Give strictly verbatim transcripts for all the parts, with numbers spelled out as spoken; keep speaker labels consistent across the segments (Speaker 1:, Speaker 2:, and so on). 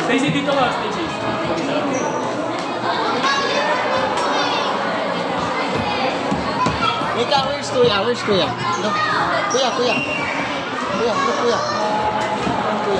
Speaker 1: Stacy, dito ka, Stacy.
Speaker 2: Mika, where's Kuya? Where's Kuya? No. Kuya, Kuya. Kuya, look, Kuya. Kuya.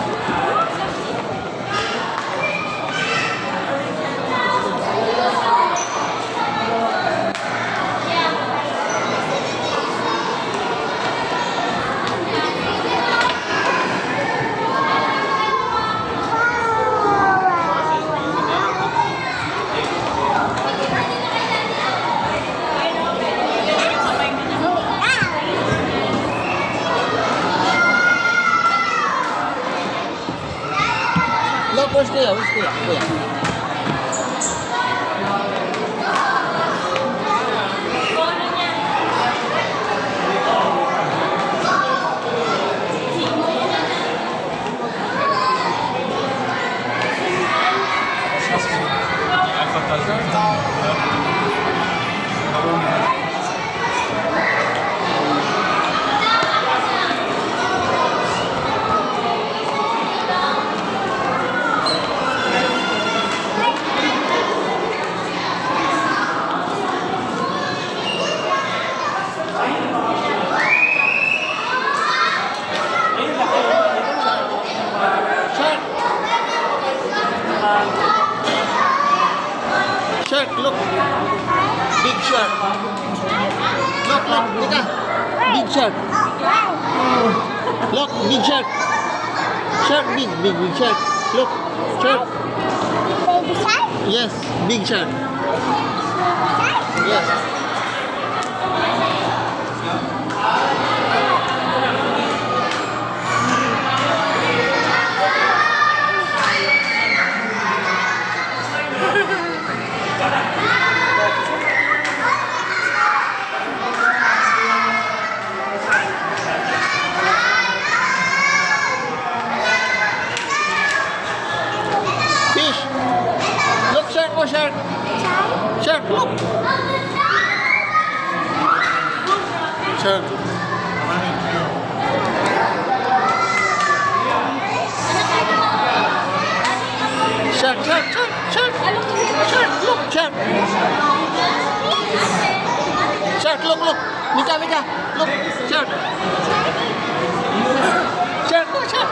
Speaker 2: Look, where's Kuya? Where's Kuya? Kuya. Shark, look. Big shark. Look, look, Mika. Big shark. Look, big shark. Shark, big, big, big shark. Look, shark.
Speaker 3: Baby shark?
Speaker 2: Yes, big shark. Yes. Fish. Look, shark, oh shark. Shark, look. Shark. Shark, shark, shark, shark. Shark, look, shark. Shark, look, look. Mika, Mika, look, shark. Shark, look, shark.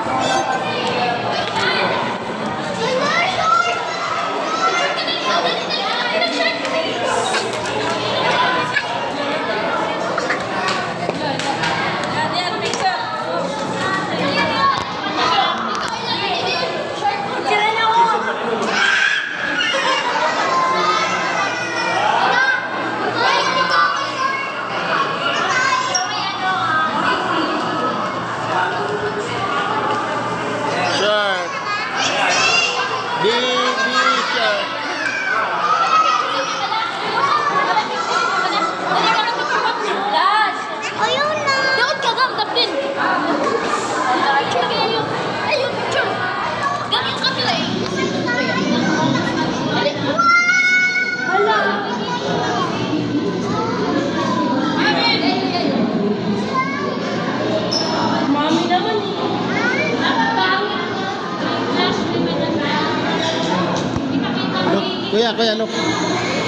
Speaker 2: Shark. Baby shark.
Speaker 3: Ayun na.
Speaker 4: Dapat kagam, daplin. Ayun, ayun, picture. Gamit yung camera eh. Dali. Hala. Mami naman eh.
Speaker 2: Look, Kuya, Kuya, look.